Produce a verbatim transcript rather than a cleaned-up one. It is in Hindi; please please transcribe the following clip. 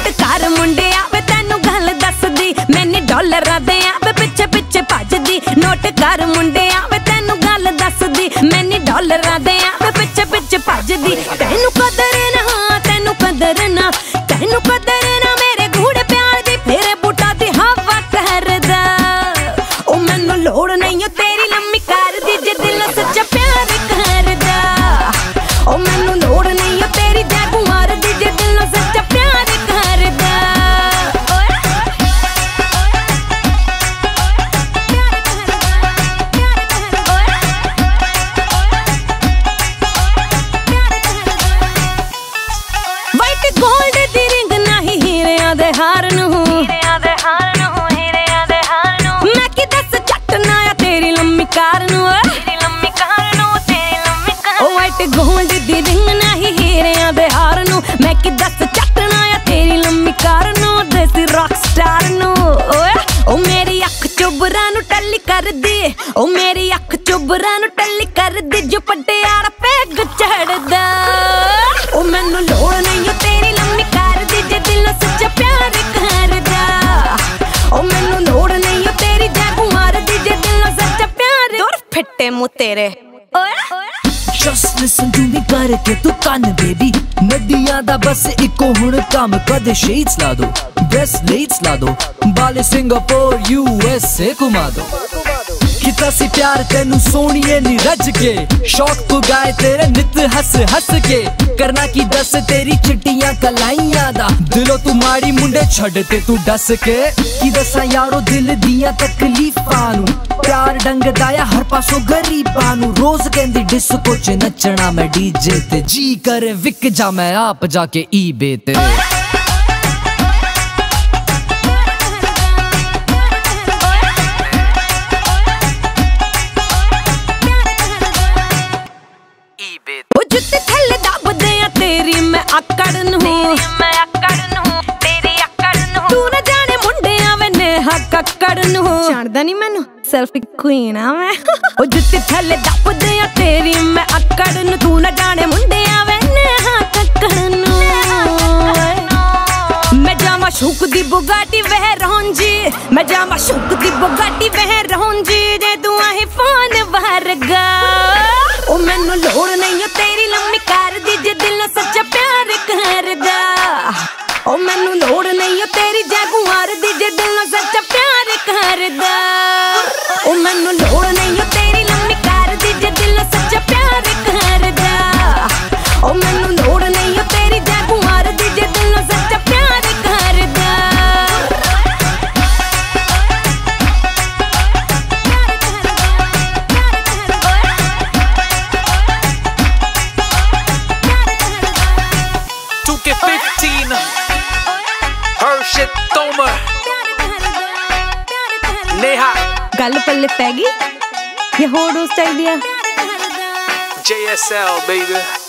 नोट कर मुंडे आवे तेनू गल दसदी मैंने डॉलरां दे आवे पिछे पिछे भजदी नोट कर मुंडे आवे तेनू गल दसदी मैंने डॉलरां दे आवे पिछे पिछे भजदी तेनू कदर ना तेनू कदर ना तेनू कदर ना मेरे गूढ़े प्यार दी फेरे बूटा दी हवा करदा ओ मैनू लोड़ नहीं तेरी लम्मी कर दी जे दिल सच्चा प्यार करदा ओ मैनू लोड़ नहीं तेरी जैगुआर दी जे दिल सच्चा प्यार करदा वाइट गोल्ड दी रिंग नहीं हीरियां दे हार नू हीरियां दे हार नू हीरियां दे हार नू मैं की दस चटना आ तेरी लम्मी कार नू तेरी लम्मी कार नू तेरी लम्मी कार ओ वाइट गोल्ड दी रिंग नहीं हीरियां दे हार नू मैं की दस चटना आ तेरी लम्मी कार नू देसी रॉक स्टार नू ओए ओ मेरी अख चुबरां नू टल्ली कर दी ओ मेरी अख चुबरां नू टल्ली कर दी जो पटियाला पैग चढ़दा ओ मैनू लोड़ नहीं तेरी लम्मी कर दी जे दिल सच्चा प्यार करदा ओ मैनू लोड़ नहीं तेरी जैगुआर दी जे दिल सच्चा प्यार दूर फिट्टे मुंह तेरे ओए Just listen to me करके तू कान बेबी नदियां दा बस इको हुण काम कदे शेड्स ला दो ब्रेसलेट्स ला दो बाले सिंगापुर यूएसए घुमा दो किता सी प्यार तेनू सोनिए नी रज के शौक पुगाए तेरे नित हस हस के करना की दस तेरी चिट्टियां कलाइयां दा दिलों तू माड़ी मुंडे छड़ते तू डस के की दसा यारो दिल दियां तकलीफां नू प्यार डंगदा या हर पासों गरीबां नू रोज कहंदी डिस्को च नचना मैं डीजे ते जी करे विक जा मैं आप जाके ईबे ते जुत्ते थल्ले दबदे आ तेरी मैं आकड़ नू मैं आकड़ नू तेरी आकड़ नू तू ना जाने मुंडे आवे नेहा कक्कड़ नू जानदा नहीं मैनू सेल्फी क्वीन आ मैं ओ जुत्ते थल्ले दबदे आ तेरी मैं आकड़ नू तू ना जाने मुंडे आवे नेहा कक्कड़ नू मैं जामा शुक दी बुगाटी वह रोंजी मैं जामा शुक दी बुगाटी वह रोंजी जे तू आही फोन वर्गा ओ मैनू लोड़ नहीं तेरी लम्मी कर दी जे दिल सच्चा प्यार करदा ओ मैनू लोड़ नहीं तेरी जैगुआर दी जे दिल सच्चा प्यार करदा ओ मैनू लोड़ नहीं तेरी लम्मी कर दी जे दिल सच्चा प्यार करदा ओ मैनू लोड़ नहीं तेरी जैगुआर दी जे दिल सच्चा प्यार करदा fifteen Harshit Tomar Neha गल पल्ले पै गई ये होड़ उस चाहिए J S L baby